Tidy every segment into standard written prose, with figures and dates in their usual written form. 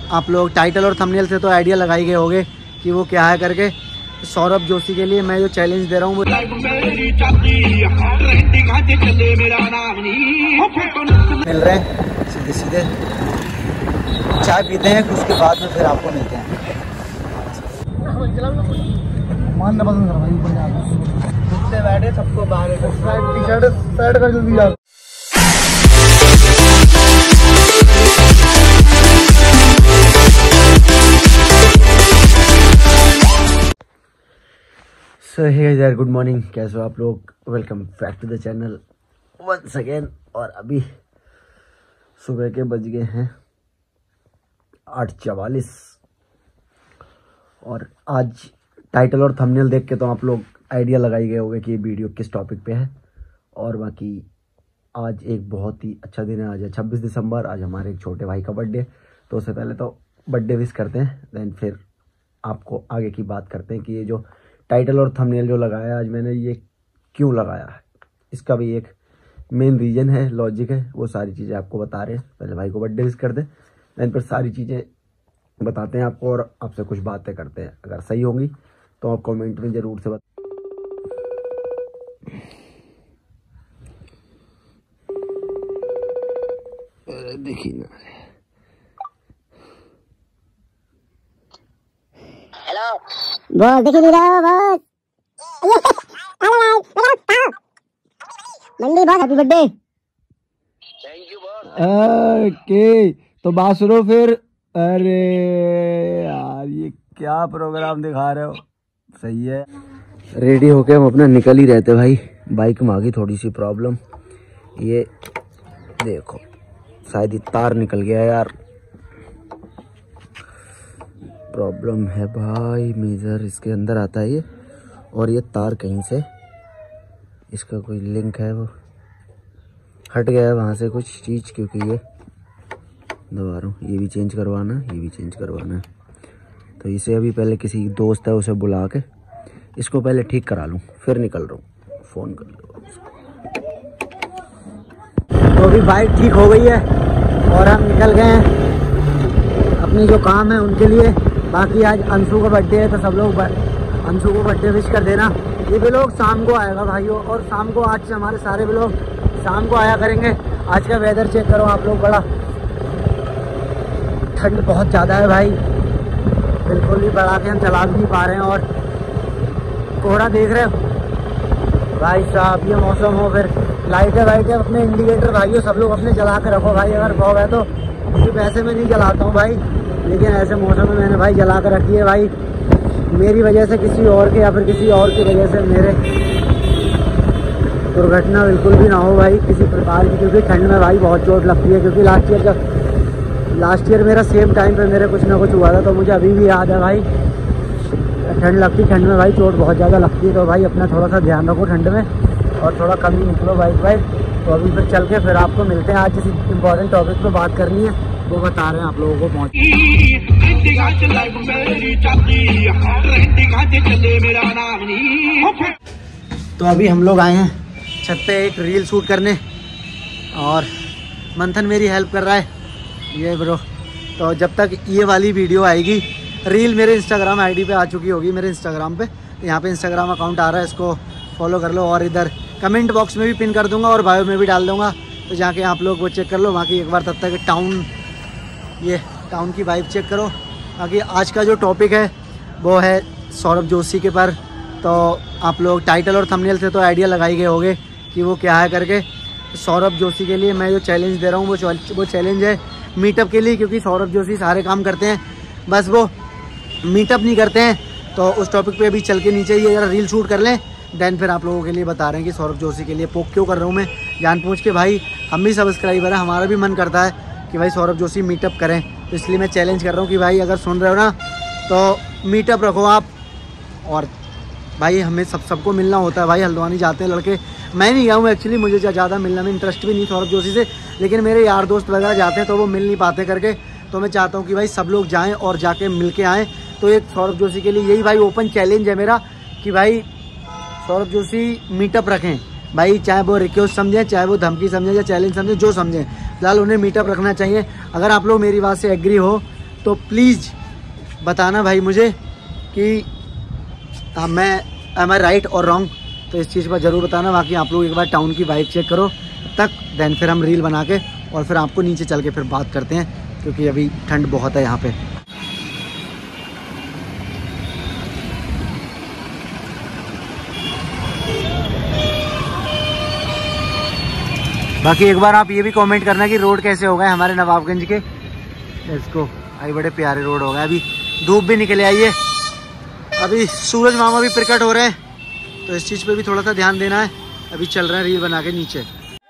आप लोग टाइटल और थंबनेल से तो आइडिया लगाई गए होंगे कि वो क्या है करके। सौरभ जोशी के लिए मैं जो चैलेंज दे रहा हूँ वो मिल रहे हैं सीधे सीधे चाय पीते हैं, उसके बाद में फिर आपको मिलते हैं। मानना पसंद कर भाई, बैठे सबको बाहर टी शर्ट साइड कर जल्दी यार। सो हे यार, गुड मॉर्निंग, कैसे हो आप लोग? Welcome back to the channel once again. और अभी सुबह के बज गए हैं 8:44 और आज टाइटल और थंबनेल देख के तो आप लोग आइडिया लगाई गए होंगे कि ये वीडियो किस टॉपिक पे है। और बाकी आज एक बहुत ही अच्छा दिन है, आज है 26 दिसंबर। आज हमारे एक छोटे भाई का बर्थडे, तो उससे पहले तो बर्थडे विश करते हैं, देन फिर आपको आगे की बात करते हैं कि ये जो टाइटल और थंबनेल जो लगाया आज मैंने, ये क्यों लगाया है। इसका भी एक मेन रीज़न है, लॉजिक है, वो सारी चीज़ें आपको बता रहे हैं। पहले भाई को बर्थडे विश कर दें, देन फिर सारी चीज़ें बताते हैं आपको और आपसे कुछ बातें करते हैं। अगर सही होंगी तो आप कमेंट में ज़रूर से देखिए ना। हेलो बॉस, देखिए नहीं रहा बॉस। मंडी boss, happy birthday. Thank you boss. Okay तो बात सुनो फिर। अरे यार ये क्या प्रोग्राम दिखा रहे हो, सही है। रेडी होके हम अपना निकल ही रहते भाई। बाइक में आ गई थोड़ी सी प्रॉब्लम, ये देखो शायद ये तार निकल गया यार, प्रॉब्लम है भाई मेजर। इसके अंदर आता है ये, और ये तार कहीं से इसका कोई लिंक है, वो हट गया है वहाँ से कुछ चीज़, क्योंकि ये दबा रहा हूँ। ये भी चेंज करवाना है, ये भी चेंज करवाना है। तो इसे अभी पहले किसी दोस्त है उसे बुला के इसको पहले ठीक करा लूँ, फिर निकल रहा हूँ। फ़ोन कर लो। तो अभी बाइक ठीक हो गई है और हम निकल गए हैं अपनी जो काम है उनके लिए। बाकी आज अंशु का बर्थडे है, तो सब लोग अंशु को बर्थडे विश कर देना। ये भी लोग शाम को आएगा भाइयों, और शाम को आज से हमारे सारे भी लोग शाम को आया करेंगे। आज का वेदर चेक करो आप लोग, बड़ा ठंड बहुत ज़्यादा है भाई, बिल्कुल भी बढ़ा के हम चला भी नहीं पा रहे हैं। और कोहरा देख रहे हो भाई साहब, ये मौसम हो फिर लाइटें वाइटें अपने इंडिकेटर भाइयों सब लोग अपने जला के रखो भाई। अगर फॉग है तो क्योंकि वैसे मैं नहीं जलाता हूँ भाई, लेकिन ऐसे मौसम में मैंने भाई जला कर रखी है भाई। मेरी वजह से किसी और के या फिर किसी और की वजह से मेरे दुर्घटना बिल्कुल भी ना हो भाई किसी प्रकार की, क्योंकि ठंड में भाई बहुत चोट लगती है। क्योंकि लास्ट ईयर मेरा सेम टाइम पे मेरे कुछ ना कुछ हुआ था, तो मुझे अभी भी याद है भाई। ठंड लगती, ठंड में भाई चोट बहुत ज़्यादा लगती है। तो भाई अपना थोड़ा सा ध्यान रखो ठंड में, और थोड़ा कम ही निकलो बाइक। तो अभी फिर चल के फिर आपको मिलते हैं। आज जिस इम्पोर्टेंट टॉपिक पे बात करनी है वो बता रहे हैं आप लोगों को पहुँच। तो अभी हम लोग आए हैं छत पे एक रील शूट करने, और मंथन मेरी हेल्प कर रहा है ये ब्रो। तो जब तक ये वाली वीडियो आएगी, रील मेरे इंस्टाग्राम आईडी पे आ चुकी होगी, मेरे इंस्टाग्राम पे। यहाँ पे इंस्टाग्राम अकाउंट आ रहा है, इसको फॉलो कर लो। और इधर कमेंट बॉक्स में भी पिन कर दूंगा और बायो में भी डाल दूंगा, तो जाके आप लोग वो चेक कर लो। बाकी एक बार तब तक टाउन की वाइब चेक करो। बाकी आज का जो टॉपिक है वो है सौरभ जोशी के पर। तो आप लोग टाइटल और थंबनेल से तो आइडिया लगाई गए होंगे कि वो क्या है करके। सौरभ जोशी के लिए मैं जो चैलेंज दे रहा हूँ वो चैलेंज है मीटअप के लिए, क्योंकि सौरभ जोशी सारे काम करते हैं, बस वो मीटअप नहीं करते हैं। तो उस टॉपिक पे अभी चल के नीचे ये जरा रील शूट कर लें, देन फिर आप लोगों के लिए बता रहे हैं कि सौरभ जोशी के लिए पोक क्यों कर रहा हूँ मैं, जानबूझ के। भाई हम भी सब्सक्राइबर हैं, हमारा भी मन करता है कि भाई सौरभ जोशी मीटअप करें, तो इसलिए मैं चैलेंज कर रहा हूँ कि भाई अगर सुन रहे हो ना तो मीटअप रखो आप। और भाई हमें सबको मिलना होता है भाई, हल्द्वानी जाते हैं लड़के। मैं नहीं गया हूँ एक्चुअली, मुझे ज़्यादा मिलने में इंटरेस्ट भी नहीं सौरभ जोशी से, लेकिन मेरे यार दोस्त वगैरह जाते हैं तो वो मिल नहीं पाते करके। तो मैं चाहता हूँ कि भाई सब लोग जाएँ और जाके मिल के आएँ। तो एक सौरभ जोशी के लिए यही भाई ओपन चैलेंज है मेरा कि भाई सौरभ जोशी मीटअप रखें भाई, चाहे वो रिक्वेस्ट समझें, चाहे वो धमकी समझें या चैलेंज समझें, जो समझें, फिलहाल उन्हें मीटअप रखना चाहिए। अगर आप लोग मेरी बात से एग्री हो तो प्लीज़ बताना भाई मुझे कि मैं एम आई राइट और रॉन्ग, तो इस चीज़ पर ज़रूर बताना। बाकी आप लोग एक बार टाउन की वाइब चेक करो तक, देन फिर हम रील बना के और फिर आपको नीचे चल के फिर बात करते हैं, क्योंकि अभी ठंड बहुत है यहाँ पे। बाकी एक बार आप ये भी कमेंट करना कि रोड कैसे हो गए हमारे नवाबगंज के। इसको भाई बड़े प्यारे रोड हो गए। अभी धूप भी निकले आई है, अभी सूरज मामा भी प्रकट हो रहे हैं, तो इस चीज़ पे भी थोड़ा सा ध्यान देना है। अभी चल रहे हैं रील बना के नीचे।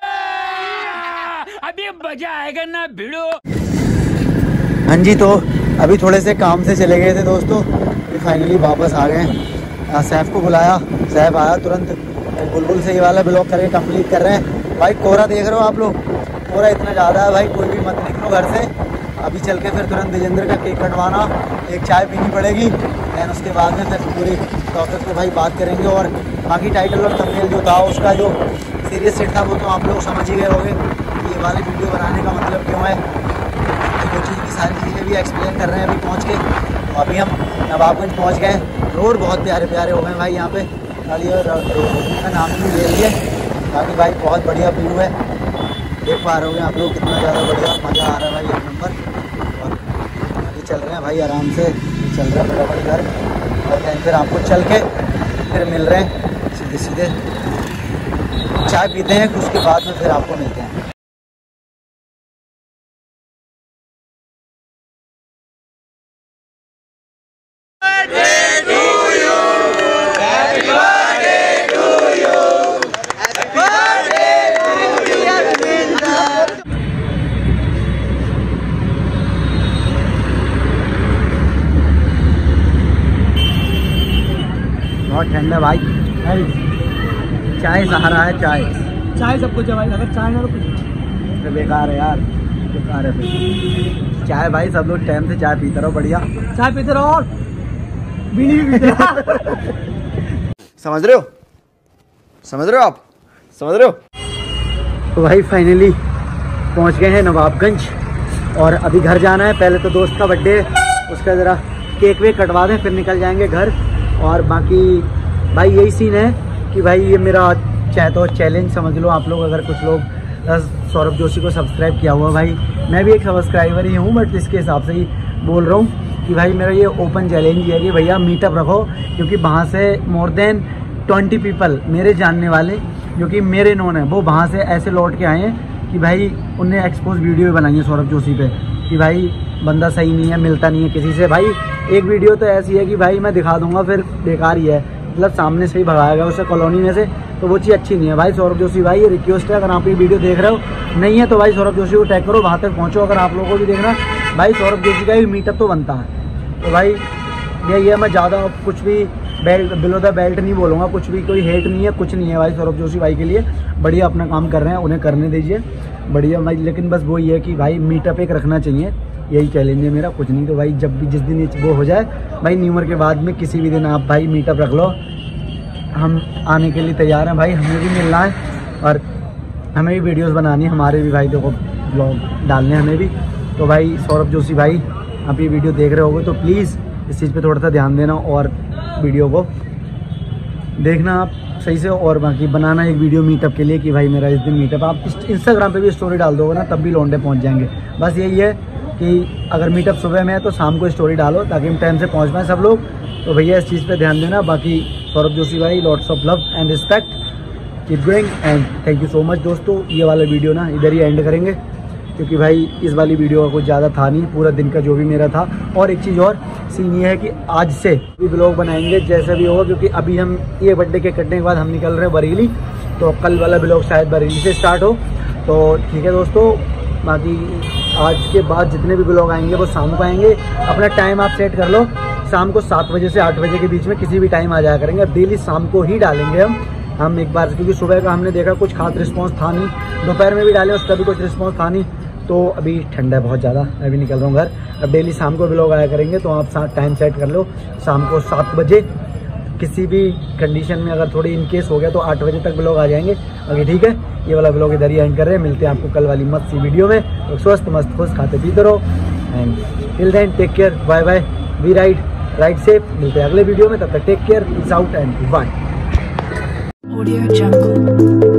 अभी मजा आएगा ना भिड़ो। हाँ जी, तो अभी थोड़े से काम से चले गए थे दोस्तों, अभी फाइनली वापस आ गए। सैफ को बुलाया, सैफ आया तुरंत, बुलबुल से ये वाला ब्लॉग करके कंप्लीट कर रहे हैं। भाई कोहरा देख रहे हो आप लोग, कोहरा इतना ज़्यादा है भाई, कोई भी मत निकलो घर से। अभी चल के फिर तुरंत विजेंद्र का केक कटवाना, एक चाय पीनी पड़ेगी, दैन उसके बाद में फिर पूरी टॉपिक पे भाई बात करेंगे। और बाकी टाइटल और थंबनेल जो था उसका जो सीरियस सेट था वो तो आप लोग समझ ही गए होंगे, ये वाली वीडियो बनाने का मतलब क्यों है। वो चीज़ की सारी चीज़ें भी एक्सप्लेन कर रहे हैं अभी पहुँच के। तो अभी हम नवाबगंज पहुँच गए। रोड बहुत प्यारे प्यारे हो गए भाई यहाँ पे, खाली और रोड का नाम भी ले लिए। बाकी भाई बहुत बढ़िया व्यू है, देख पा रहे होंगे आप लोग कितना ज़्यादा बढ़िया मज़ा आ रहा है भाई एक नंबर। और अभी चल रहे हैं भाई आराम से, चल रहे हैं फटाफट घर, और फिर आपको चल के फिर मिल रहे हैं सीधे सीधे, चाय पीते हैं, उसके बाद में फिर आपको मिलते हैं। बहुत ठंड है भाई, चाय सहारा है, चाय चाय सब कुछ है भाई, अगर चाय ना तो कुछ तो बेकार है यार, बेकार है फिर चाय भाई। सब लोग टाइम से चाय पीते रहो, बढ़िया चाय पीते रहो और बीड़ी भी पीते रहो। समझ रहे हो, समझ रहे हो आप, समझ रहे हो। तो भाई फाइनली पहुंच गए हैं नवाबगंज, और अभी घर जाना है। पहले तो दोस्त का बर्थडे है, उसका ज़रा केक वेक कटवा दें, फिर निकल जाएंगे घर। और बाकी भाई यही सीन है कि भाई ये मेरा चाहे तो चैलेंज समझ लो आप लोग। अगर कुछ लोग सौरभ जोशी को सब्सक्राइब किया हुआ, भाई मैं भी एक सब्सक्राइबर ही हूँ, बट इसके हिसाब से ही बोल रहा हूँ कि भाई मेरा ये ओपन चैलेंज ही है कि भैया मीटअप रखो, क्योंकि वहाँ से मोर देन 20 पीपल मेरे जानने वाले जो कि मेरे नोन है, वो वहाँ से ऐसे लौट के आए हैं कि भाई उनने एक्सपोज वीडियो बनाई है सौरभ जोशी पे कि भाई बंदा सही नहीं है, मिलता नहीं है किसी से। भाई एक वीडियो तो ऐसी है कि भाई मैं दिखा दूंगा फिर बेकार ही है, मतलब सामने से ही भगाएगा उसे कॉलोनी में से, तो वो चीज़ अच्छी नहीं है भाई। सौरभ जोशी भाई ये रिक्वेस्ट है, अगर आप ये वीडियो देख रहे हो नहीं है तो भाई सौरभ जोशी को टैग करो, वहाँ तक पहुँचो। अगर आप लोगों को भी देखना भाई सौरभ जोशी का ही मीटअप तो बनता है। तो भाई यही है, मैं ज़्यादा कुछ भी बेल्ट बिलो द बेल्ट नहीं बोलूँगा, कुछ भी कोई हेट नहीं है, कुछ नहीं है भाई। सौरभ जोशी भाई के लिए बढ़िया अपना काम कर रहे हैं, उन्हें करने दीजिए बढ़िया भाई। लेकिन बस वो ये है कि भाई मीटअप एक रखना चाहिए, यही चैलेंज है मेरा, कुछ नहीं। तो भाई जब भी जिस दिन वो हो जाए भाई, न्यू ईयर के बाद में किसी भी दिन आप भाई मीटअप रख लो, हम आने के लिए तैयार हैं भाई। हमें भी मिलना है और हमें भी वीडियोस बनानी है, हमारे भी भाई देखो ब्लॉग डालने हैं हमें भी। तो भाई सौरभ जोशी भाई आप ये वीडियो देख रहे होगे तो प्लीज़ इस चीज़ पे थोड़ा सा ध्यान देना और वीडियो को देखना आप सही से। और बाकी बनाना एक वीडियो मीटअप के लिए कि भाई मेरा इस दिन मीटअप, आप इंस्टाग्राम पे भी स्टोरी डाल दोगे ना तब भी लौंडे पहुंच जाएंगे। बस यही है कि अगर मीटअप सुबह में है तो शाम को स्टोरी डालो ताकि हम टाइम से पहुंच पाएँ सब लोग। तो भैया इस चीज़ पे ध्यान देना। बाकी सौरभ जोशी भाई lots of love and respect, keep going and thank you so much दोस्तों। ये वाला वीडियो ना इधर ही एंड करेंगे, क्योंकि भाई इस वाली वीडियो का कुछ ज़्यादा था नहीं, पूरा दिन का जो भी मेरा था। और एक चीज़ और सीन ये है कि आज से भी ब्लॉग बनाएंगे जैसा भी होगा, क्योंकि अभी हम ये बर्थडे केक कटने के बाद हम निकल रहे हैं बरेली, तो कल वाला ब्लॉग शायद बरेली से स्टार्ट हो। तो ठीक है दोस्तों, बाकी आज के बाद जितने भी ब्लॉग आएंगे वो शाम को आएंगे। अपना टाइम आप सेट कर लो, शाम को 7 बजे से 8 बजे के बीच में किसी भी टाइम आ जाया करेंगे। डेली शाम को ही डालेंगे हम एक बार, क्योंकि सुबह का हमने देखा कुछ खास रिस्पॉन्स था नहीं, दोपहर में भी डाले उसका भी कुछ रिस्पॉन्स था नहीं। तो अभी ठंडा है बहुत ज़्यादा, मैं भी निकल रहा हूँ घर। अब डेली शाम को ब्लॉग आया करेंगे, तो आप साथ टाइम सेट कर लो, शाम को 7 बजे किसी भी कंडीशन में अगर थोड़ी इनकेस हो गया तो 8 बजे तक ब्लॉग आ जाएंगे। बाकी ठीक है, ये वाला ब्लॉग इधर ही एंड कर रहे हैं। मिलते हैं आपको कल वाली मस्त सी वीडियो में। तो स्वस्थ मस्त खुश खाते पीते रहो and till then take care, bye bye, we ride safe. मिलते हैं अगले वीडियो में, तब तक take care, peace out and bye. Audio Jungle.